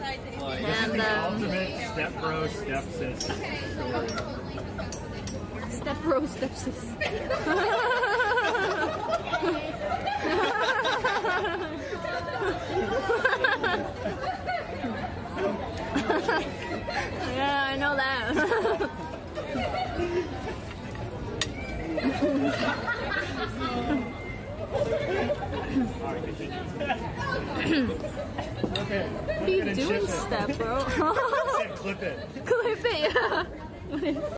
And ultimate step bro, step sis. step bro, step sis. Yeah, I know that. Okay. What are you doing, step bro? Clip it. Clip it, yeah.